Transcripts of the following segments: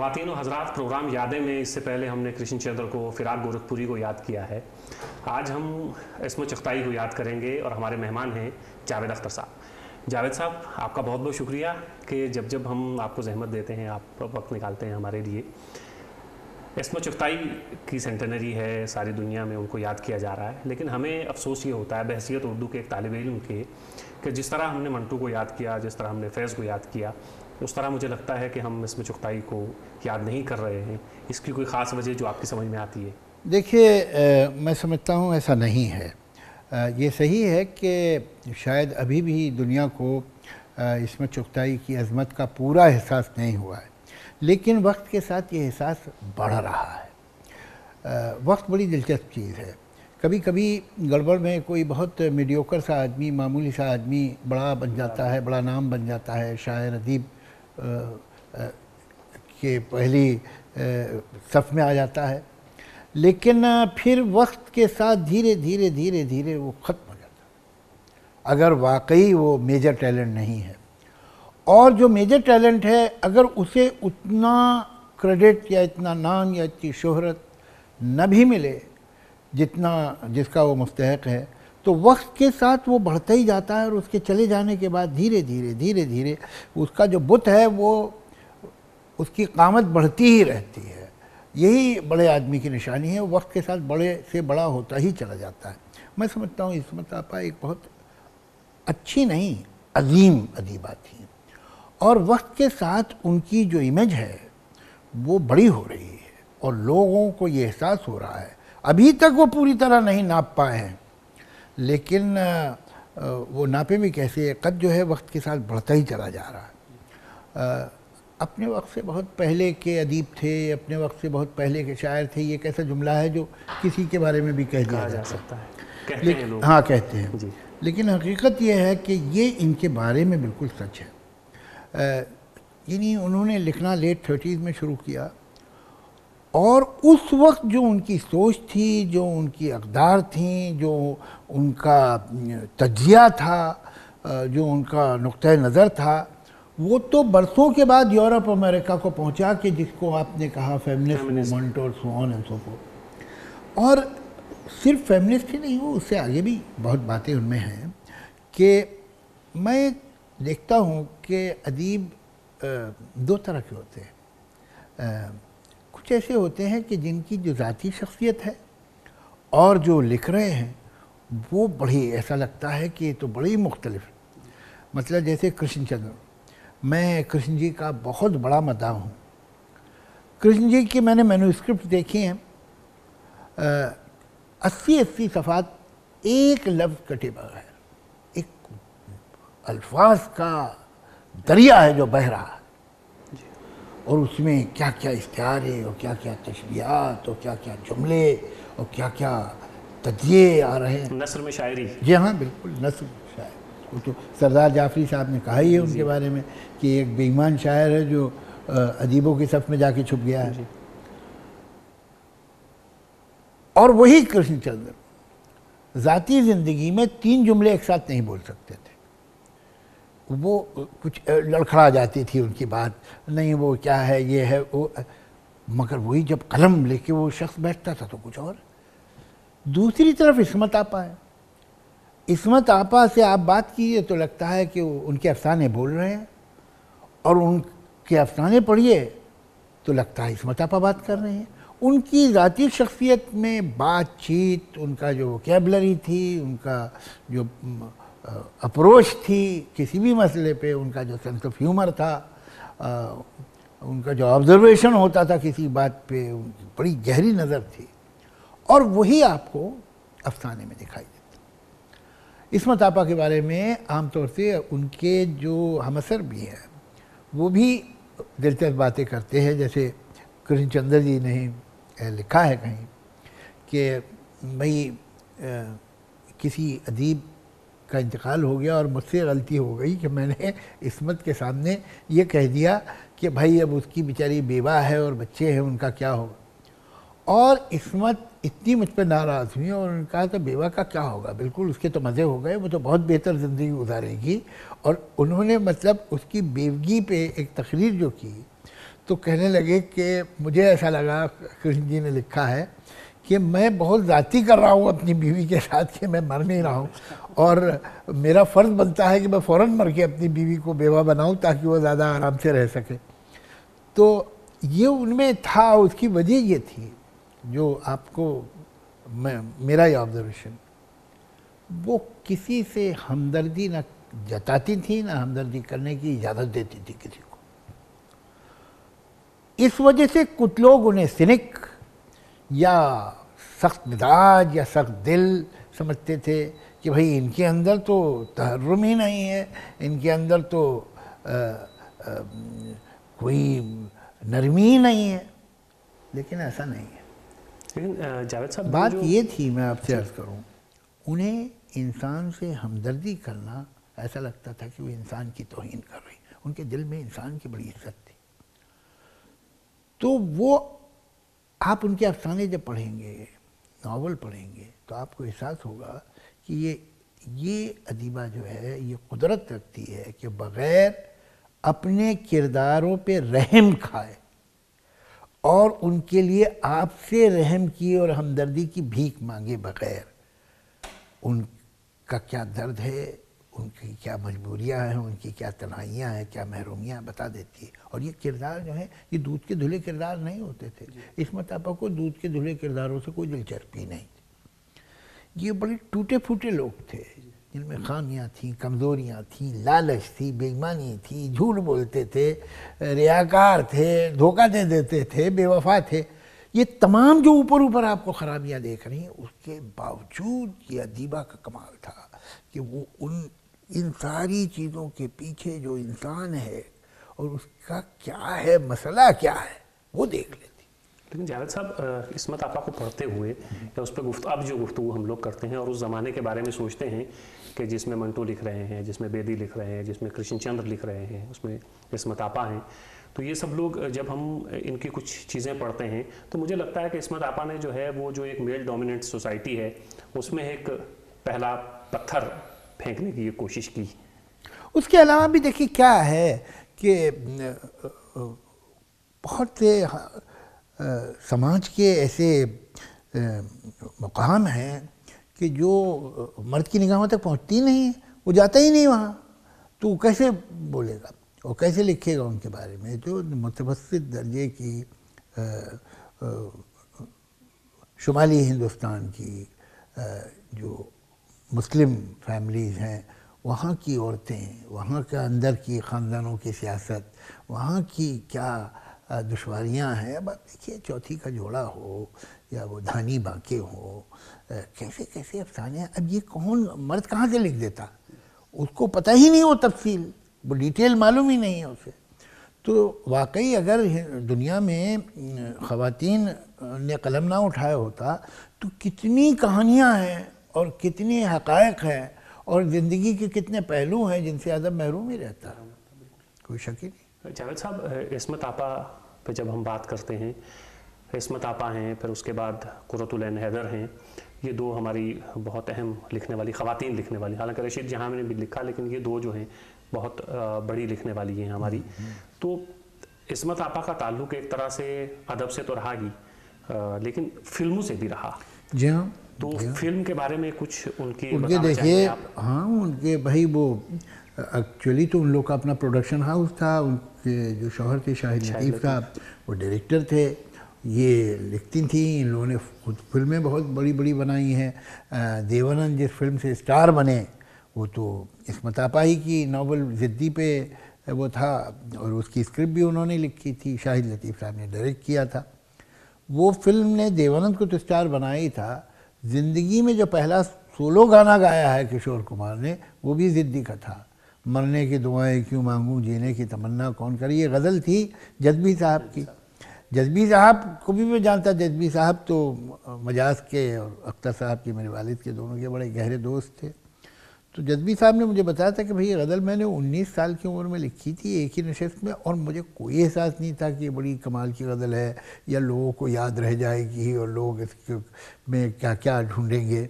ख़वातीन व हज़रात, प्रोग्राम यादें में इससे पहले हमने कृष्ण चंद्र को, फिराक गोरखपुरी को याद किया है। आज हम इस्मत चुग़ताई को याद करेंगे और हमारे मेहमान हैं जावेद अख्तर साहब। जावेद साहब, आपका बहुत बहुत शुक्रिया कि जब जब हम आपको ज़हमत देते हैं, आप वक्त निकालते हैं हमारे लिए। इस्मत चुग़ताई की सेंटेनरी है, सारी दुनिया में उनको याद किया जा रहा है, लेकिन हमें अफसोस ये होता है बहैसियत उर्दू के एक तालिब इल्म के कि जिस तरह हमने मंटू को याद किया, जिस तरह हमने फैज़ को याद किया, उस तरह मुझे लगता है कि हम इस्मत चुग़ताई को याद नहीं कर रहे हैं। इसकी कोई ख़ास वजह जो आपकी समझ में आती है? देखिए, मैं समझता हूँ ऐसा नहीं है। ये सही है कि शायद अभी भी दुनिया को इस्मत चुग़ताई की अज़मत का पूरा एहसास नहीं हुआ है, लेकिन वक्त के साथ ये एहसास बढ़ रहा है। वक्त बड़ी दिलचस्प चीज़ है। कभी कभी गड़बड़ में कोई बहुत मीडियोकर सा आदमी, मामूली सा आदमी बड़ा बन जाता है, बड़ा नाम बन जाता है, शायर अदीब के पहली सफ़ में आ जाता है, लेकिन फिर वक्त के साथ धीरे धीरे धीरे धीरे वो ख़त्म हो जाता है अगर वाकई वो मेजर टैलेंट नहीं है। और जो मेजर टैलेंट है, अगर उसे उतना क्रेडिट या इतना नाम या इतनी शोहरत न भी मिले जिसका वो मुस्तहक है, तो वक्त के साथ वो बढ़ता ही जाता है और उसके चले जाने के बाद धीरे धीरे धीरे धीरे उसका जो बुत है वो उसकी क़ामत बढ़ती ही रहती है। यही बड़े आदमी की निशानी है, वक्त के साथ बड़े से बड़ा होता ही चला जाता है। मैं समझता हूँ इस्मत आपा एक बहुत अच्छी नहीं, अजीम अदीबा थी, और वक्त के साथ उनकी जो इमेज है वो बड़ी हो रही है और लोगों को ये एहसास हो रहा है। अभी तक वो पूरी तरह नहीं नाप पाए हैं, लेकिन वो नापे भी कैसे, कद जो है वक्त के साथ बढ़ता ही चला जा रहा है। अपने वक्त से बहुत पहले के अदीब थे, अपने वक्त से बहुत पहले के शायर थे, ये कैसा जुमला है जो किसी के बारे में भी कह दिया जा सकता है। कहते हैं लोग। हाँ, कहते हैं जी। लेकिन हकीकत ये है कि ये इनके बारे में बिल्कुल सच है। यानी उन्होंने लिखना लेट 30s में शुरू किया, और उस वक्त जो उनकी सोच थी, जो उनकी अक़दार थी, जो उनका तज्ज़िया था, जो उनका नुक्ता नज़र था, वो तो बरसों के बाद यूरोप अमेरिका को पहुंचा कि जिसको आपने कहा फेमिनिस्ट मूवमेंट और so on and so forth. और सिर्फ फेमिनिस्ट ही नहीं, वो उससे आगे भी बहुत बातें उनमें हैं कि मैं देखता हूँ कि अदीब दो तरह के होते हैं। कुछ ऐसे होते हैं कि जिनकी जो ज़ाती शख्सियत है और जो लिख रहे हैं वो बड़ी, ऐसा लगता है कि ये तो बड़ी मुख्तलिफ। मतलब जैसे कृष्ण चंद्र, मैं कृष्ण जी का बहुत बड़ा मद्दाह हूँ। कृष्ण जी की मैंने मैन्युस्क्रिप्ट देखी हैं, 80 सफ़ात एक लफ्ज़ कटे बगैर, एक अल्फाज का दरिया है जो बह रहा है, और उसमें क्या क्या इश्तिहारे और क्या क्या तशबीहात और क्या क्या जुमले और क्या क्या तज्ज़िये आ रहे हैं। नस्र में शायरी। जी हाँ, बिल्कुल नस्र में शायरी। वो तो सरदार जाफरी साहब ने कहा ही है उनके बारे में कि एक बेईमान शायर है जो अदीबों की सफ़ में जाके छुप गया है। और वही कृष्णचंद्र ज़ाती ज़िंदगी में 3 जुमले एक साथ नहीं बोल सकते थे। वो कुछ लड़खड़ा जाती थी उनकी बात, नहीं वो क्या है, ये है वो, मगर वही जब कलम लेके वो शख्स बैठता था तो कुछ और। दूसरी तरफ इस्मत आपा है। इस्मत आपा से आप बात कीजिए तो लगता है कि उनके अफसाने बोल रहे हैं, और उनके अफसाने पढ़िए तो लगता है इस्मत आपा बात कर रहे हैं। उनकी ज़ाती शख्सियत में बातचीत, उनका जो वोकैबुलरी थी, उनका जो अप्रोच थी किसी भी मसले पे, उनका जो सेंस ऑफ ह्यूमर था, उनका जो ऑब्जर्वेशन होता था किसी बात पे, उनकी बड़ी गहरी नज़र थी, और वही आपको अफसाने में दिखाई देता। इस्मत आपा के बारे में आमतौर से उनके जो हमअसर भी हैं वो भी दिलचस्प बातें करते हैं। जैसे कृष्णचंद्र जी ने लिखा है कहीं कि भाई किसी अदीब का इंतकाल हो गया और मुझसे गलती हो गई कि मैंने इस्मत के सामने ये कह दिया कि भाई अब उसकी बेचारी बेवा है और बच्चे हैं, उनका क्या होगा। और इस्मत इतनी मुझ पर नाराज़ हुई और उन्होंने कहा तो बेवा का क्या होगा, बिल्कुल उसके तो मज़े हो गए, वो तो बहुत बेहतर ज़िंदगी गुजारेगी। और उन्होंने मतलब उसकी बेवगी पे एक तकरीर जो की, तो कहने लगे कि मुझे ऐसा लगा, कृष्ण जी ने लिखा है कि मैं बहुत ज़्यादती कर रहा हूँ अपनी बीवी के साथ कि मैं मर नहीं रहा हूँ, और मेरा फ़र्ज़ बनता है कि मैं फ़ौरन मर के अपनी बीवी को बेवा बनाऊँ ताकि वो ज़्यादा आराम से रह सके। तो ये उनमें था, उसकी वजह ये थी जो आपको मेरा ये ऑब्जर्वेशन, वो किसी से हमदर्दी ना जताती थी ना हमदर्दी करने की इजाज़त देती थी किसी को। इस वजह से कुछ लोग उन्हें सिनिक या सख्त मिजाज या सख्त दिल समझते थे कि भाई इनके अंदर तो तहर्रुम ही नहीं है, इनके अंदर तो कोई नरमी ही नहीं है। लेकिन ऐसा नहीं है। लेकिन जावेद साहब, बात ये थी, मैं आपसे अर्ज़ करूं, उन्हें इंसान से हमदर्दी करना ऐसा लगता था कि वो इंसान की तौहीन कर रही। उनके दिल में इंसान की बड़ी इज्जत थी। तो वो, आप उनके अफसाने जब पढ़ेंगे, नावल पढ़ेंगे, तो आपको एहसास होगा कि ये अदीबा जो है ये कुदरत रखती है कि बग़ैर अपने किरदारों पे रहम खाए और उनके लिए आपसे रहम किए और हमदर्दी की भीख मांगे बग़ैर, उनका क्या दर्द है, उनकी क्या मजबूरियां हैं, उनकी क्या तन्हाइयाँ हैं, क्या महरूमियाँ बता देती है। और ये किरदार जो है ये दूध के धुले किरदार नहीं होते थे। इस्मत आपा को दूध के धुले किरदारों से कोई दिलचस्पी नहीं थी। ये बड़े टूटे फूटे लोग थे जिनमें खामियाँ थीं, कमज़ोरियाँ थीं, लालच थी, बेईमानी थी, झूठ बोलते थे, रियाकार थे, धोखा दे देते थे, बेवफा थे। ये तमाम जो ऊपर ऊपर आपको ख़राबियाँ देख रही हैं, उसके बावजूद ये अदीबा का कमाल था कि वो इन सारी चीज़ों के पीछे जो इंसान है और उसका क्या है, मसला क्या है, वो देख लेती। लेकिन जावेद साहब, इस्मत आपा को पढ़ते हुए या उस पर अब जो गुफ्तगू हम लोग करते हैं और उस ज़माने के बारे में सोचते हैं कि जिसमें मंटू लिख रहे हैं, जिसमें बेदी लिख रहे हैं, जिसमें कृष्ण चंद्र लिख रहे हैं, उसमें इस्मत आपा हैं, तो ये सब लोग जब हम इनकी कुछ चीज़ें पढ़ते हैं तो मुझे लगता है कि इस्मत आपा ने जो है वो जो एक मेल डोमिनेंट सोसाइटी है उसमें एक पहला पत्थर फेंकने की कोशिश की। उसके अलावा भी देखिए क्या है कि बहुत से समाज के ऐसे मकाम हैं कि जो मर्द की निगाहों तक पहुंचती नहीं है, वो जाता ही नहीं वहाँ, तो वो कैसे बोलेगा और कैसे लिखेगा उनके बारे में। जो मुतवस्सित दर्जे की शुमाली हिंदुस्तान की जो मुस्लिम फैमिलीज़ हैं, वहाँ की औरतें, वहाँ के अंदर की ख़ानदानों की सियासत, वहाँ की क्या दुश्वारियाँ हैं। अब आप देखिए, चौथी का जोड़ा हो या वो धानी बाके हो, कैसे कैसे अफसाने हैं। अब ये कौन मर्द कहाँ से लिख देता, उसको पता ही नहीं वो तफसील, वो डिटेल मालूम ही नहीं है उसे। तो वाकई अगर दुनिया में ख़वातीन ने कलम ना उठाया होता तो कितनी कहानियाँ हैं और कितने हक़ाइक़ हैं और ज़िंदगी के कितने पहलू हैं जिनसे अदब महरूम ही रहता है, कोई शक ही नहीं। जावेद साहब, इस्मत आपा पे जब हम बात करते हैं, इस्मत आपा हैं, फिर उसके बाद कुर्रतुल ऐन हैदर हैं, ये दो हमारी बहुत अहम लिखने वाली ख़वातीन लिखने वाली, हालांकि रशीद जहाँ ने भी लिखा, लेकिन ये दो जो हैं बहुत बड़ी लिखने वाली हैं हमारी। तो इस्मत आपा का ताल्लुक़ एक तरह से अदब से तो रहा ही, लेकिन फिल्मों से भी रहा। जी हाँ। तो फिल्म के बारे में कुछ उनके देखिए, हाँ, उनके भाई वो एक्चुअली तो उन लोग का अपना प्रोडक्शन हाउस था। उनके जो शौहर थे शाहिद लतीफ़ साहब, वो डायरेक्टर थे, ये लिखती थी। इन लोगों ने खुद फिल्में बहुत बड़ी बड़ी बनाई हैं। देवानंद जिस फिल्म से स्टार बने वो तो इस्मत आपा ही की नॉवल ज़िद्दी पे वो था, और उसकी स्क्रिप्ट भी उन्होंने लिखी थी, शाहिद लतीफ़ साहब ने डायरेक्ट किया था। वो फिल्म ने देवानंद को तो स्टार बनाया ही था, ज़िंदगी में जो पहला सोलो गाना गाया है किशोर कुमार ने, वो भी ज़िद्दी का था। मरने की दुआएं क्यों मांगूं, जीने की तमन्ना कौन करे, ये गज़ल थी जज़्बी साहब की। जज़्बी साहब को भी मैं जानता, जज़्बी साहब तो मजाज के और अख्तर साहब के, मेरे वालिद के, दोनों के बड़े गहरे दोस्त थे। तो जज़्बी साहब ने मुझे बताया था कि भाई ये गज़ल मैंने 19 साल की उम्र में लिखी थी एक ही नशस्त में, और मुझे कोई एहसास नहीं था कि ये बड़ी कमाल की गज़ल है या लोगों को याद रह जाएगी और लोग इसके में क्या क्या ढूंढेंगे।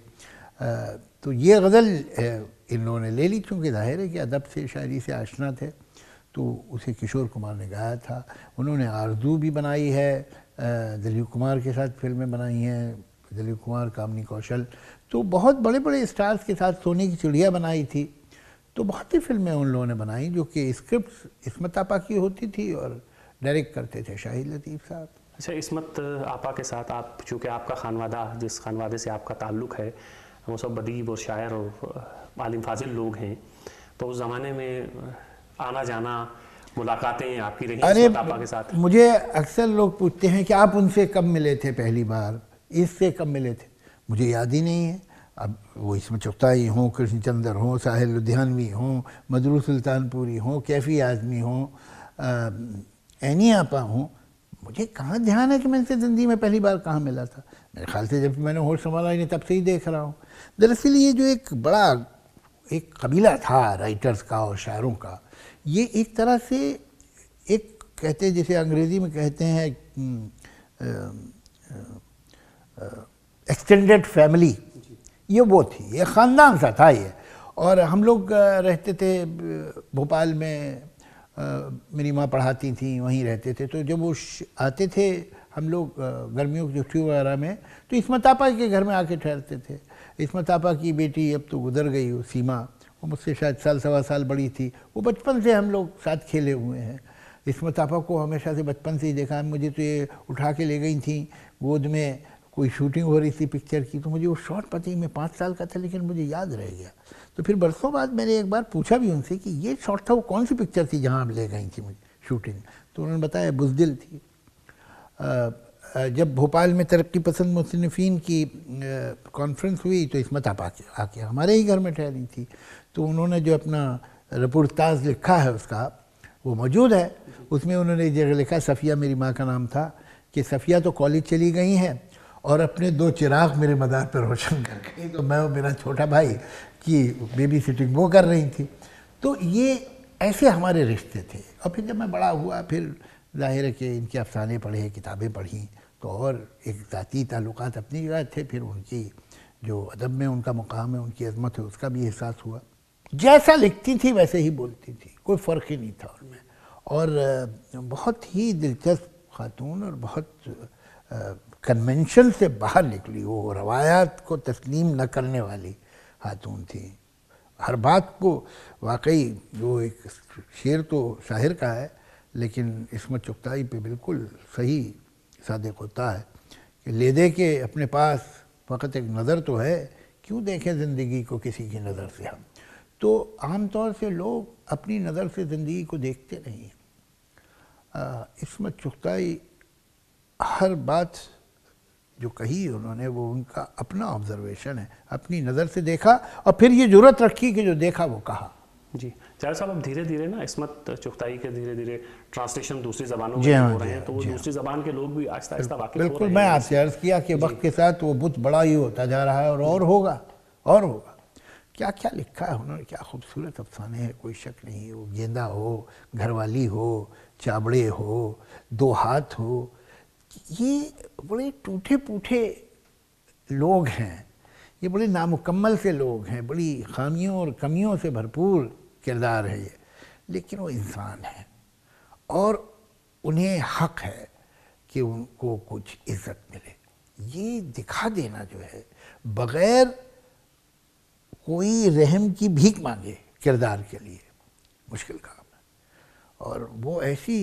तो ये गज़ल इन लोगों ने ले ली, चूँकि ज़ाहिर है कि अदब से, शायरी से आशना थे। तो उसे किशोर कुमार ने गाया था। उन्होंने आरज़ू भी बनाई है, दिलीप कुमार के साथ फिल्में बनाई हैं, दिलीप कुमार, कामिनी कौशल, तो बहुत बड़े बड़े स्टार्स के साथ सोने की चिड़िया बनाई थी। तो बहुत सी फिल्में उन लोगों ने बनाई जो कि स्क्रिप्ट इस्मत आपा की होती थी और डायरेक्ट करते थे शाहिद लतीफ़ साहब। अच्छा, इस्मत आपा के साथ आप, चूँकि आपका खानवादा, जिस खानवादे से आपका ताल्लुक़ है, वो सब अदीब और शायर और आलिम फाजिल लोग हैं, तो उस ज़माने में आना जाना, मुलाकातें आपकी रही इस्मत आपा के साथ? मुझे अक्सर लोग पूछते हैं कि आप उनसे कब मिले थे पहली बार, इससे कब मिले थे, मुझे याद ही नहीं है। अब वो इस्मत चुगताई हों, कृष्ण चंद्र हों, साहिल लुधियानवी हों, मदरू सुल्तानपुरी हों, कैफ़ी आज़मी हों, ऐनी आपा हों, मुझे कहाँ ध्यान है कि मैं इनसे ज़िंदगी में पहली बार कहाँ मिला था। मेरे ख्याल से जब मैंने होश संभाला इन्हें तब से ही देख रहा हूँ। दरअसल ये जो एक बड़ा एक कबीला था राइटर्स का और शायरों का, ये एक तरह से एक कहते हैं, जैसे अंग्रेज़ी में कहते हैं एक्सटेंडेड फैमिली, ये वो थी, ये ख़ानदान सा था ये। और हम लोग रहते थे भोपाल में, मेरी माँ पढ़ाती थी, वहीं रहते थे। तो जब वो आते थे हम लोग गर्मियों की छुट्टियों वगैरह में, तो इस्मत आपा के घर में आके ठहरते थे। इस्मत आपा की बेटी अब तो गुजर गई, वो सीमा, वो मुझसे शायद साल सवा साल बड़ी थी। वो बचपन से हम लोग साथ खेले हुए हैं। इस्मत आपा को हमेशा से बचपन से ही देखा है। मुझे तो ये उठा के ले गई थी गोद में, कोई शूटिंग हो रही थी पिक्चर की, तो मुझे वो शॉट पता ही, मैं 5 साल का था लेकिन मुझे याद रह गया। तो फिर बरसों बाद मैंने एक बार पूछा भी उनसे कि ये शॉट था, वो कौन सी पिक्चर थी जहाँ आप ले गई थी मुझे शूटिंग, तो उन्होंने बताया बुज़दिल थी। जब भोपाल में तरक्की पसंद मुसन्निफ़ीन की कॉन्फ्रेंस हुई तो इस्मत आपा आके हमारे ही घर में ठहरी थी। तो उन्होंने जो अपना रिपोर्टाज लिखा है उसका, वो मौजूद है। उसमें उन्होंने एक जगह लिखा, सफ़िया मेरी माँ का नाम था, कि सफ़िया तो कॉलेज चली गई हैं और अपने 2 चिराग मेरे मदार पर रोशन कर गई, तो मैं और मेरा छोटा भाई की बेबी सिटिंग वो कर रही थी। तो ये ऐसे हमारे रिश्ते थे। और फिर जब मैं बड़ा हुआ, फिर ज़ाहिर है कि इनके अफ़साने पढ़े, किताबें पढ़ी, तो और एक ज़ाती ताल्लुकात अपनी जगह थे। फिर उनकी जो अदब में उनका मुकाम है, उनकी अज़मत है, उसका भी एहसास हुआ। जैसा लिखती थी वैसे ही बोलती थी, कोई फ़र्क ही नहीं था उनमें। और बहुत ही दिलचस्प खातून और बहुत कन्वेंशन से बाहर निकली, वो रवायात को तस्लीम न करने वाली खातून थी। हर बात को, वाकई जो एक शेर तो शाहिर का है, लेकिन इस्मत चुगताई पे बिल्कुल सही सादिक होता है कि ले दे के अपने पास फ़कत एक नज़र तो है, क्यों देखें ज़िंदगी को किसी की नज़र से हम। तो आम तौर से लोग अपनी नज़र से ज़िंदगी को देखते नहीं हैं। इस्मत चुगताई हर बात जो कही उन्होंने, वो उनका अपना ऑब्जर्वेशन है, अपनी नज़र से देखा और फिर ये ज़रूरत रखी कि जो देखा वो कहा। जी जावेद साहब, अब धीरे धीरे ना इस्मत चुगताई के धीरे धीरे ट्रांसलेशन दूसरी ज़बानों में हो रहे हैं, तो वो दूसरी ज़बान के लोग भी आहिस्ता आहिस्ता वाकिफ हो रहे हैं। बिल्कुल, मैं आपसे अर्ज़ किया कि वक्त के साथ वो बुत बड़ा ही होता जा रहा है और होगा और होगा। क्या क्या लिखा है उन्होंने, क्या खूबसूरत अफसाने हैं, कोई शक नहीं। वो गेंदा हो, घरवाली हो, चाबड़े हो, 2 हाथ हो, ये बड़े टूटे फूटे लोग हैं, ये बड़े नामुकम्मल से लोग हैं, बड़ी खामियों और कमियों से भरपूर किरदार है ये, लेकिन वो इंसान है और उन्हें हक़ है कि उनको कुछ इज़्ज़त मिले। ये दिखा देना जो है, बग़ैर कोई रहम की भीख मांगे किरदार के लिए, मुश्किल काम है। और वो ऐसी,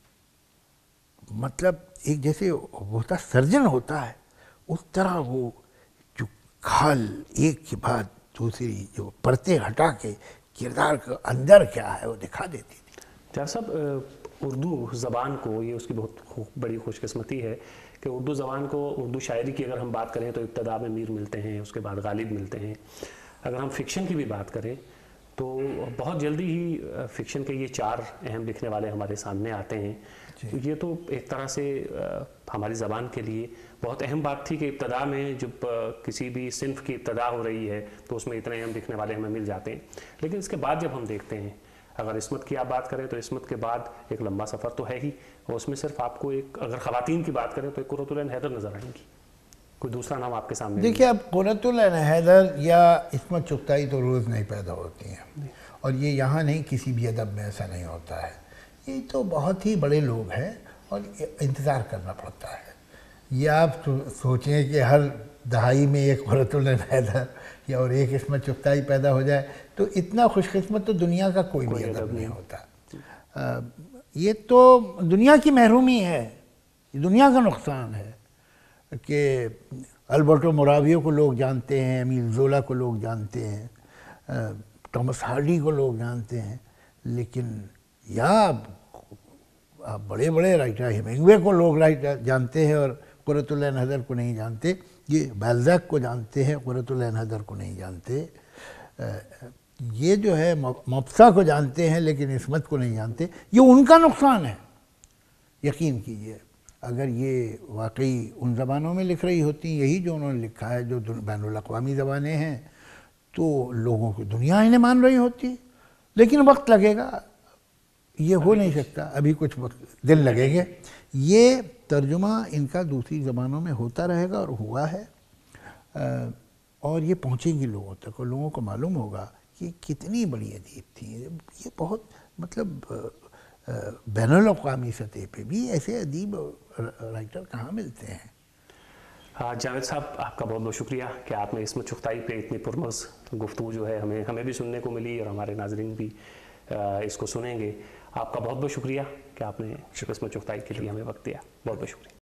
मतलब एक जैसे होता सर्जन होता है, उस तरह वो जो खाल एक के बाद दूसरी जो परतें हटा के किरदार का अंदर क्या है वो दिखा देती थी। जावेद साहब, उर्दू ज़बान को, ये उसकी बहुत बड़ी खुशकिस्मती है कि उर्दू ज़बान को, उर्दू शायरी की अगर हम बात करें तो इब्तदा में मीर मिलते हैं, उसके बाद गालिब मिलते हैं। अगर हम फ़िक्शन की भी बात करें तो बहुत जल्दी ही फ़िक्शन के ये 4 अहम लिखने वाले हमारे सामने आते हैं। तो ये तो एक तरह से हमारी ज़बान के लिए बहुत अहम बात थी कि इब्तदा में जब किसी भी सिन्फ की इब्तदा हो रही है तो उसमें इतने अहम लिखने वाले हमें मिल जाते हैं। लेकिन इसके बाद जब हम देखते हैं, अगर इस्मत की आप बात करें तो इस्मत के बाद एक लंबा सफ़र तो है ही, और उसमें सिर्फ आपको एक, अगर ख़वातीन की बात करें तो एक कुर्रतुल ऐन हैदर नज़र आएंगी, कोई दूसरा नाम आपके सामने? देखिए, अब कुर्रतुल ऐन हैदर या इस्मत चुगताई तो रोज़ नहीं पैदा होती हैं, और ये यहाँ नहीं, किसी भी अदब में ऐसा नहीं होता है। ये तो बहुत ही बड़े लोग हैं और इंतज़ार करना पड़ता है। ये आप सोचें कि हर दहाई में एक क़ुर्रतुल ऐन हैदर या और एक इस्मत चुग़ताई पैदा हो जाए तो इतना खुशकिस्मत तो दुनिया का कोई भी अदब नहीं होता। ये तो दुनिया की महरूमी है, ये दुनिया का नुकसान है कि अल्बर्टो मोरावियो को लोग जानते हैं, एमिल ज़ोला को लोग जानते हैं, थॉमस हार्डी को लोग जानते हैं, लेकिन या आप बड़े बड़े राइटर हेमिंग्वे को लोग जानते हैं और क़ुर्रतुल ऐन हैदर को नहीं जानते। ये बैल्ज़ैक को जानते हैं, क़ुर्रतुल ऐन हैदर को नहीं जानते। ये जो है मफ्सा को जानते हैं लेकिन इस्मत को नहीं जानते। ये उनका नुकसान है। यकीन कीजिए अगर ये वाकई उन ज़बानों में लिख रही होती यही जो उन्होंने लिखा है, जो बैनुल अक़वामी ज़बानें हैं, तो लोगों की दुनिया इन्हें मान रही होती। लेकिन वक्त लगेगा, ये हो नहीं सकता, अभी कुछ वक्त दिन लगेंगे। ये तर्जुमा इनका दूसरी ज़बानों में होता रहेगा और हुआ है, और ये पहुँचेंगी लोगों तक और लोगों को मालूम होगा कि कितनी बड़ी अदीब थी। ये बहुत मतलब बैनुल अक़वामी सतह पे भी ऐसे अदीब राइटर कहाँ मिलते हैं। जावेद साहब, आपका बहुत बहुत शुक्रिया कि आपने इस्मत चुग़ताई पे इतनी पुरमज़ गुफ्तगू जो है हमें भी सुनने को मिली और हमारे नाज़रीन भी इसको सुनेंगे। आपका बहुत बहुत शुक्रिया कि आपने इस्मत चुग़ताई के लिए हमें वक्त दिया। बहुत बहुत शुक्रिया।